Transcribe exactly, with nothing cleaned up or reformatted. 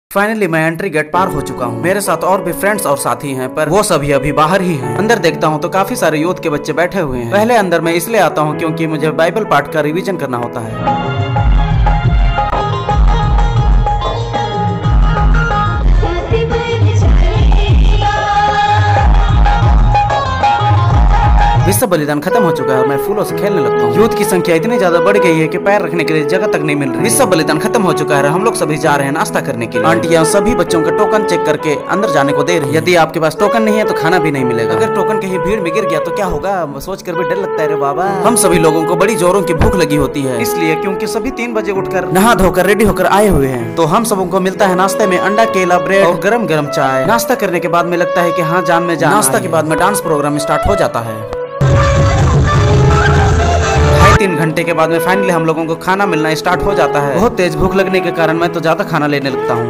Finally मैं entry gate पार हो चुका हूँ। मेरे साथ और भी फ्रेंड्स और साथी हैं, पर वो सभी अभी बाहर ही हैं। अंदर देखता हूँ तो काफी सारे यूथ के बच्चे बैठे हुए हैं। पहले अंदर मैं इसलिए आता हूँ क्योंकि मुझे बाइबल पाठ का रिवीजन करना होता है। विश्व बलिदान खत्म हो चुका है और मैं फूलों से खेलने लगता हूँ। यूथ की संख्या इतनी ज्यादा बढ़ गई है कि पैर रखने के लिए जगह तक नहीं मिल रही। विश्व बलिदान खत्म हो चुका है, हम लोग सभी जा रहे हैं नाश्ता करने के लिए। आंटियां सभी बच्चों का टोकन चेक करके अंदर जाने को दे रही है। यदि आपके पास टोकन नहीं है तो खाना भी नहीं मिलेगा। अगर टोकन कहीं भीड़ में गिर गया तो क्या होगा, सोच कर भी डर लगता है रे बाबा। हम सभी लोगों को बड़ी जोरों की भूख लगी होती है, इसलिए क्योंकि सभी तीन बजे उठकर नहा धोकर रेडी होकर आए हुए हैं। तो हम सबों को मिलता है नाश्ते में अंडा, केला, ब्रेड और गरम गरम चाय। नाश्ता करने के बाद में लगता है कि हाँ जान में जान। नाश्ता के बाद में डांस प्रोग्राम स्टार्ट हो जाता है। तीन घंटे के बाद में फाइनली हम लोगों को खाना मिलना स्टार्ट हो जाता है। बहुत तेज भूख लगने के कारण मैं तो ज्यादा खाना लेने लगता हूँ।